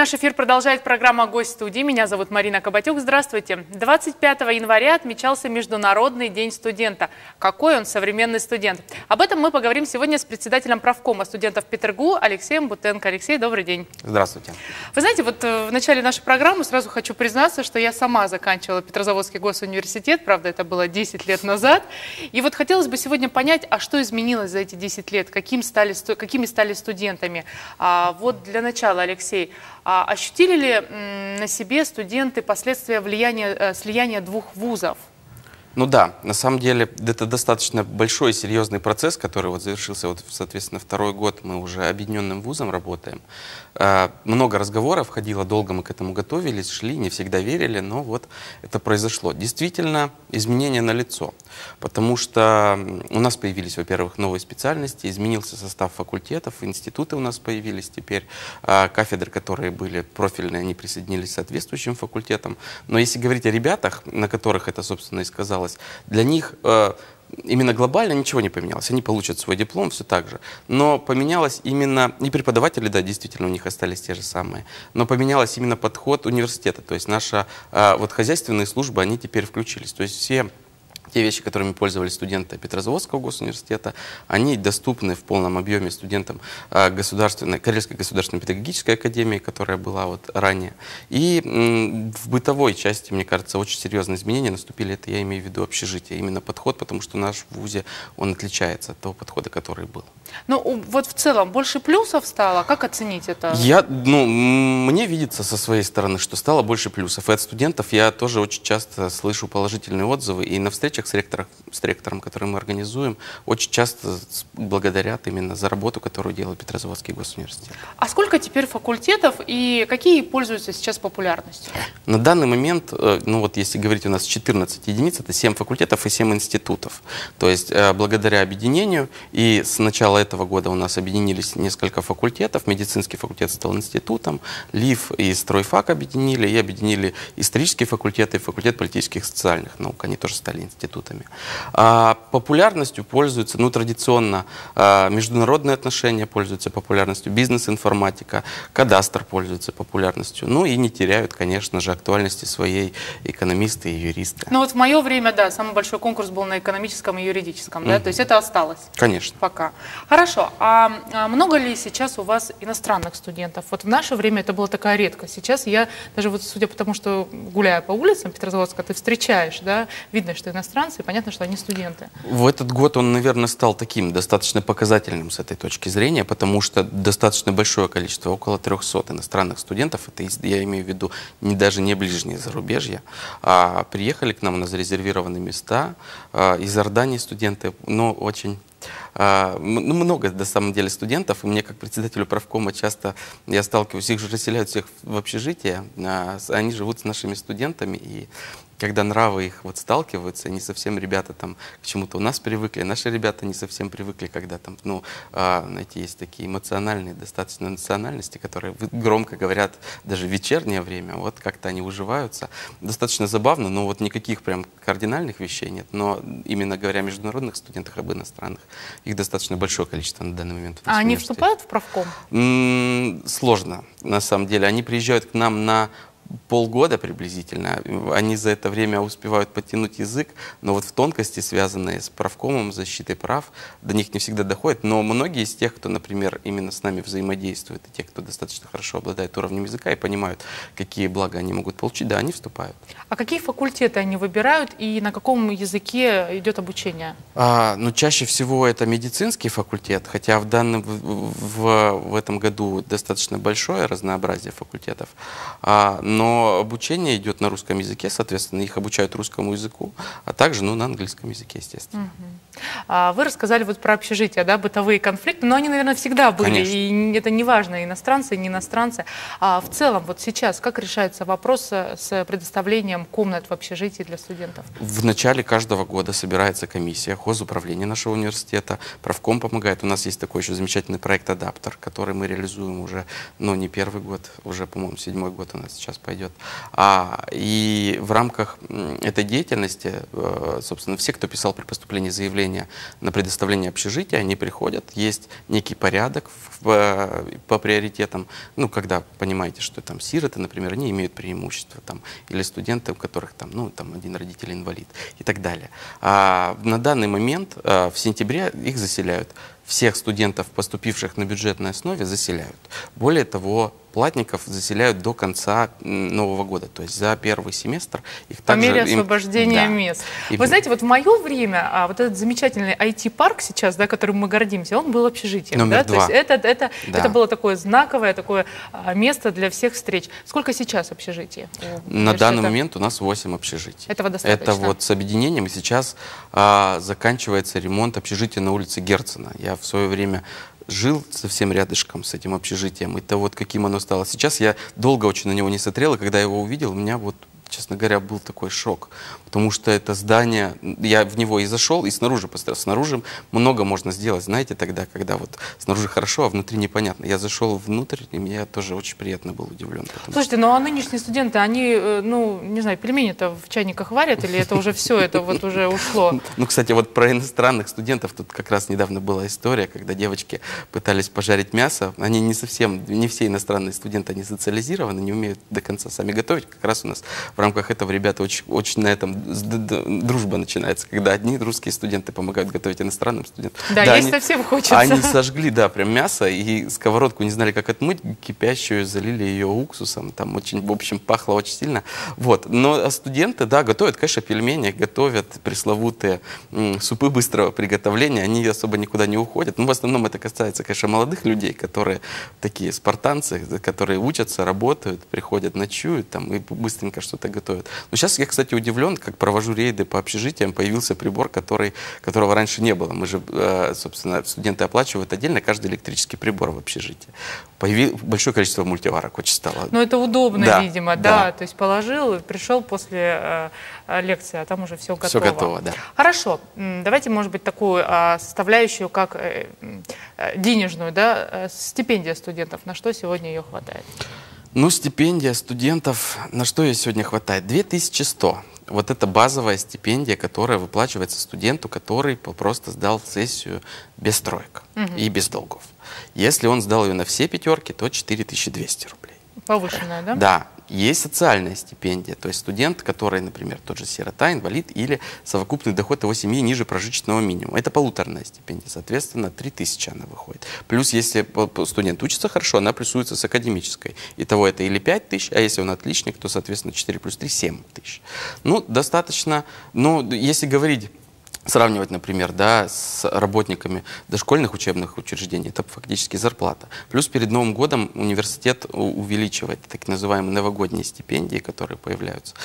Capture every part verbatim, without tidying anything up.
Наш эфир продолжает программа «Гость студии». Меня зовут Марина Кабатюк. Здравствуйте. двадцать пятого января отмечался Международный день студента. Какой он современный студент? Об этом мы поговорим сегодня с председателем правкома студентов ПетерГУ Алексеем Бутенко. Алексей, добрый день. Здравствуйте. Вы знаете, вот в начале нашей программы сразу хочу признаться, что я сама заканчивала Петрозаводский госуниверситет. Правда, это было десять лет назад. И вот хотелось бы сегодня понять, а что изменилось за эти десять лет? Каким стали, какими стали студентами? А, вот для начала, Алексей, А ощутили ли на себе студенты последствия влияния, слияния двух вузов? Ну да, на самом деле это достаточно большой и серьезный процесс, который вот завершился, вот, соответственно, второй год мы уже объединенным вузом работаем. Много разговоров ходило, долго мы к этому готовились, шли, не всегда верили, но вот это произошло. Действительно, изменения налицо, потому что у нас появились, во-первых, новые специальности, изменился состав факультетов, институты у нас появились теперь, кафедры, которые были профильные, они присоединились к соответствующим факультетам. Но если говорить о ребятах, на которых это, собственно, и сказалось, для них э, именно глобально ничего не поменялось. Они получат свой диплом, все так же. Но поменялось именно, и преподаватели, да, действительно, у них остались те же самые, но поменялось именно подход университета. То есть наши э, вот, хозяйственные службы, они теперь включились. То есть все те вещи, которыми пользовались студенты Петрозаводского госуниверситета, они доступны в полном объеме студентам государственной, Карельской государственной педагогической академии, которая была вот ранее. И в бытовой части, мне кажется, очень серьезные изменения наступили. Это я имею в виду общежитие, именно подход, потому что наш в вузе, он отличается от того подхода, который был. Ну, вот в целом больше плюсов стало. Как оценить это? Я, ну, мне видится со своей стороны, что стало больше плюсов. И от студентов я тоже очень часто слышу положительные отзывы. И на встречах с ректором, с ректором, который мы организуем, очень часто благодарят именно за работу, которую делает Петрозаводский госуниверситет. А сколько теперь факультетов и какие пользуются сейчас популярностью? На данный момент, ну вот если говорить, у нас четырнадцать единиц, это семь факультетов и семь институтов. То есть благодаря объединению, и с начала этого года у нас объединились несколько факультетов, медицинский факультет стал институтом, ЛИФ и стройфак объединили, и объединили исторический факультет и факультет политических и социальных наук, они тоже стали институтами. А популярностью пользуются, ну традиционно, а, международные отношения пользуются популярностью, бизнес-информатика, кадастр пользуется популярностью, ну и не теряют, конечно же, актуальности своей экономисты и юристы. Ну вот в мое время, да, самый большой конкурс был на экономическом и юридическом, да, mm-hmm. то есть это осталось? Конечно. Пока. Хорошо, а много ли сейчас у вас иностранных студентов? Вот в наше время это была такая редкость. Сейчас я, даже вот судя по тому, что гуляя по улицам Петрозаводска, ты встречаешь, да, видно, что иностранцы, и понятно, что они студенты. В этот год он, наверное, стал таким достаточно показательным с этой точки зрения, потому что достаточно большое количество, около трёхсот иностранных студентов, это я имею в виду не, даже не ближние зарубежья, а приехали к нам, у нас зарезервированы места, а, из Иордании студенты, но очень... Uh, ну, много, на самом деле, студентов, и мне, как председателю правкома, часто я сталкиваюсь, их же расселяют всех в общежитие, uh, они живут с нашими студентами, и когда нравы их вот сталкиваются, не совсем ребята там к чему-то у нас привыкли, наши ребята не совсем привыкли, когда там, ну, uh, знаете, есть такие эмоциональные, достаточно национальности, которые громко говорят даже в вечернее время, вот как-то они уживаются. Достаточно забавно, но вот никаких прям кардинальных вещей нет, но именно говоря о международных студентах, об иностранных, их достаточно большое количество на данный момент. А они вступают в правком? М-м, сложно, на самом деле. Они приезжают к нам на полгода приблизительно. Они за это время успевают подтянуть язык, но вот в тонкости, связанные с правкомом, защитой прав, до них не всегда доходит. Но многие из тех, кто, например, именно с нами взаимодействует, и те, кто достаточно хорошо обладает уровнем языка и понимают, какие блага они могут получить, да, они вступают. А какие факультеты они выбирают и на каком языке идет обучение? А, ну, чаще всего это медицинский факультет, хотя в, данном, в, в, в этом году достаточно большое разнообразие факультетов. А, но обучение идет на русском языке, соответственно, их обучают русскому языку, а также, ну, на английском языке, естественно. Угу. А вы рассказали вот про общежитие, да, бытовые конфликты, но они, наверное, всегда были, конечно. И это не важно, иностранцы, не иностранцы. А в целом, вот сейчас, как решается вопрос с предоставлением комнат в общежитии для студентов? В начале каждого года собирается комиссия хозуправления нашего университета, правком помогает. У нас есть такой еще замечательный проект «Адаптер», который мы реализуем уже, ну, не первый год, уже, по-моему, седьмой год у нас сейчас появился. пойдет. А, и в рамках этой деятельности, собственно, все, кто писал при поступлении заявления на предоставление общежития, они приходят, есть некий порядок в, по приоритетам, ну, когда понимаете, что там сироты, например, они имеют преимущество, там, или студенты, у которых там, ну, там один родитель инвалид и так далее. А на данный момент, в сентябре, их заселяют. Всех студентов, поступивших на бюджетной основе, заселяют. Более того, платников заселяют до конца Нового года, то есть за первый семестр. Их По также мере им... освобождения да. мест. И... Вы знаете, вот в мое время а, вот этот замечательный ай ти-парк сейчас, да, которым мы гордимся, он был общежитием. Номер да? два. То есть это, это, да. это было такое знаковое такое а, место для всех встреч. Сколько сейчас общежитий? На данный момент у нас восемь общежитий. Этого достаточно? Это вот с объединением. И сейчас а, заканчивается ремонт общежития на улице Герцена. Я в свое время жил совсем рядышком с этим общежитием. И то вот каким оно стало. Сейчас я долго очень на него не смотрел, и когда я его увидел, у меня вот, честно говоря, был такой шок. Потому что это здание, я в него и зашел, и снаружи посмотрел. Снаружи много можно сделать, знаете, тогда, когда вот снаружи хорошо, а внутри непонятно. Я зашел внутрь, и мне тоже очень приятно был удивлен. Слушайте, ну а нынешние студенты, они, ну, не знаю, пельмени-то в чайниках варят, или это уже все, это вот уже ушло? Ну, кстати, вот про иностранных студентов, тут как раз недавно была история, когда девочки пытались пожарить мясо. Они не совсем, не все иностранные студенты, они социализированы, не умеют до конца сами готовить. Как раз у нас в рамках этого ребята очень, очень на этом дружба начинается, когда одни русские студенты помогают готовить иностранным студентам. Да, да есть они, совсем хочется. Они сожгли, да, прям мясо, и сковородку не знали, как отмыть, кипящую, залили ее уксусом, там очень, в общем, пахло очень сильно. Вот. Но студенты, да, готовят, конечно, пельмени, готовят пресловутые м, супы быстрого приготовления, они особо никуда не уходят. Ну, в основном это касается, конечно, молодых людей, которые такие спартанцы, которые учатся, работают, приходят, ночуют там и быстренько что-то готовят. Но сейчас я, кстати, удивлен, как провожу рейды по общежитиям, появился прибор, который, которого раньше не было. Мы же, собственно, студенты оплачивают отдельно каждый электрический прибор в общежитии. Появилось большое количество мультиварок, очень стало. Но это удобно, да, видимо, да. да. То есть положил, пришел после э, лекции, а там уже все готово. Все готово, да. Хорошо. Давайте, может быть, такую э, составляющую, как э, э, денежную, да, э, стипендия студентов. На что сегодня ее хватает? Ну, стипендия студентов, на что ее сегодня хватает? две тысячи сто. Вот это базовая стипендия, которая выплачивается студенту, который просто сдал сессию без троек угу. и без долгов. Если он сдал ее на все пятерки, то четыре тысячи двести рублей. Повышенная, да? Да. Есть социальная стипендия, то есть студент, который, например, тот же сирота, инвалид или совокупный доход его семьи ниже прожиточного минимума. Это полуторная стипендия, соответственно, три тысячи она выходит. Плюс, если студент учится хорошо, она плюсуется с академической. Итого это или пять тысяч, а если он отличник, то, соответственно, четыре плюс три — семь тысяч. Ну, достаточно, ну, если говорить... Сравнивать, например, да, с работниками дошкольных учебных учреждений, это фактически зарплата. Плюс перед Новым годом университет увеличивает так называемые новогодние стипендии, которые появляются.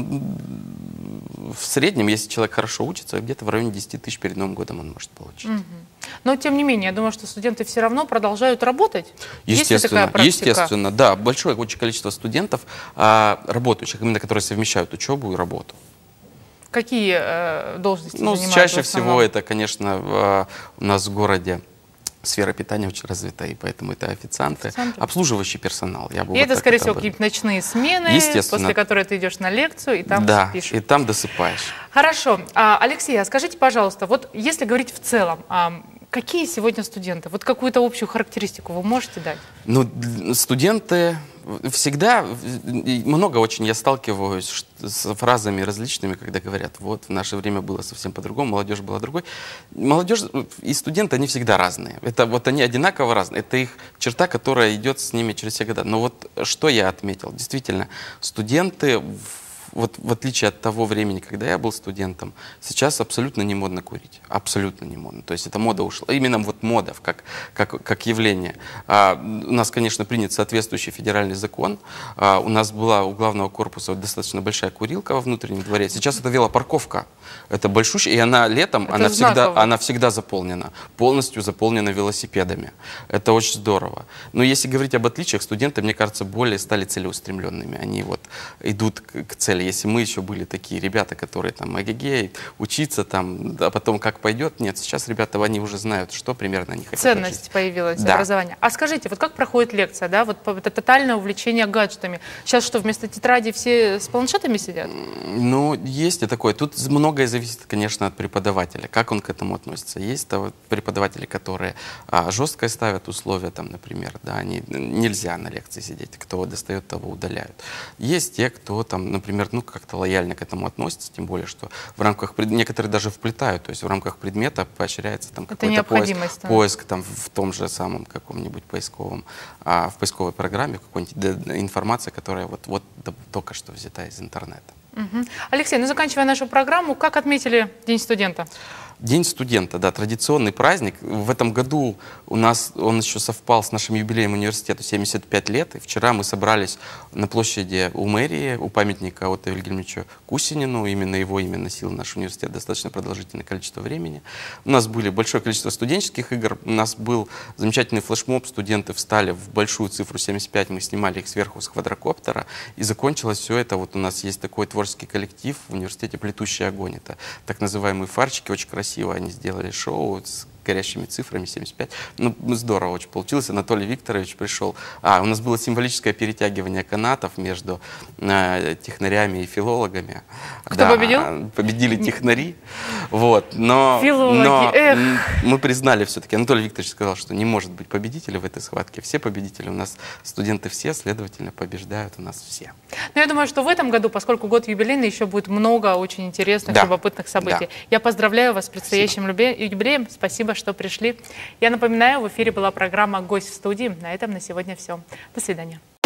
В среднем, если человек хорошо учится, где-то в районе десяти тысяч перед Новым годом он может получить. Угу. Но, тем не менее, я думаю, что студенты все равно продолжают работать. Естественно, Есть ли такая практика? Естественно, да. Большое очень количество студентов, а, работающих, именно которые совмещают учебу и работу. Какие э, должности ну, занимают? Чаще всего это, конечно, в, у нас в городе сфера питания очень развита, и поэтому это официанты, официанты. Обслуживающий персонал. Я бы и вот это, скорее всего, какие-то ночные смены, после которой ты идешь на лекцию, и там да, спишь. и там досыпаешь. Хорошо. А, Алексей, а скажите, пожалуйста, вот если говорить в целом, а, какие сегодня студенты? Вот какую-то общую характеристику вы можете дать? Ну, студенты... Всегда, много очень я сталкиваюсь с фразами различными, когда говорят, вот, в наше время было совсем по-другому, молодежь была другой. Молодежь и студенты, они всегда разные. Это вот они одинаково разные. Это их черта, которая идет с ними через все года. Но вот что я отметил? Действительно, студенты... Вот в отличие от того времени, когда я был студентом, сейчас абсолютно не модно курить. Абсолютно не модно. То есть эта мода ушла. Именно вот мода как, как, как явление. А, у нас, конечно, принят соответствующий федеральный закон. А, у нас была у главного корпуса вот достаточно большая курилка во внутреннем дворе. Сейчас это велопарковка. Это большущая. И она летом, она всегда, она всегда заполнена. Полностью заполнена велосипедами. Это очень здорово. Но если говорить об отличиях, студенты, мне кажется, более стали целеустремленными. Они вот идут к цели. если мы еще были такие ребята, которые там эгегей, учиться там, а потом как пойдет, нет, сейчас ребята, они уже знают, что примерно они хотят Ценность учить. появилась, Да. образование. А скажите, вот как проходит лекция, да, вот это тотальное увлечение гаджетами. Сейчас что, вместо тетради все с планшетами сидят? Ну, есть и такое. Тут многое зависит, конечно, от преподавателя, как он к этому относится. Есть -то вот преподаватели, которые а, жестко ставят условия, там, например, да, они, нельзя на лекции сидеть, кто достает, того удаляют. Есть те, кто там, например, ну, как-то лояльно к этому относится, тем более, что в рамках, пред... некоторые даже вплетают, то есть в рамках предмета поощряется там какой-то поиск, поиск там в том же самом каком-нибудь поисковом, а, в поисковой программе какой-нибудь информация, которая вот, вот только что взята из интернета. Угу. Алексей, ну заканчивая нашу программу, как отметили День студента? День студента, да, традиционный праздник. В этом году у нас он еще совпал с нашим юбилеем университету семьдесят пять лет. И вчера мы собрались на площади у мэрии, у памятника Отто Вильгельмовичу Кусинину. Именно его имя носил наш университет достаточно продолжительное количество времени. У нас были большое количество студенческих игр. У нас был замечательный флешмоб. Студенты встали в большую цифру семьдесят пять. Мы снимали их сверху с квадрокоптера. И закончилось все это. Вот у нас есть такой творческий коллектив в университете «Плетущий огонь». Это так называемые фарчики, очень красивые. Красиво они сделали шоу с горящими цифрами семьдесят пять. Ну, здорово очень получилось. Анатолий Викторович пришел. А, у нас было символическое перетягивание канатов между э, технарями и филологами. Кто да, победил? Победили технари. Вот. Но, Филологи, но эх. мы признали все-таки. Анатолий Викторович сказал, что не может быть победителя в этой схватке. Все победители. У нас студенты все, следовательно, побеждают у нас все. Но я думаю, что в этом году, поскольку год юбилейный, еще будет много очень интересных, да. любопытных событий. Да. Я поздравляю вас с предстоящим Спасибо. юбилеем. Спасибо, что пришли. Я напоминаю, в эфире была программа «Гость в студии». На этом на сегодня все. До свидания.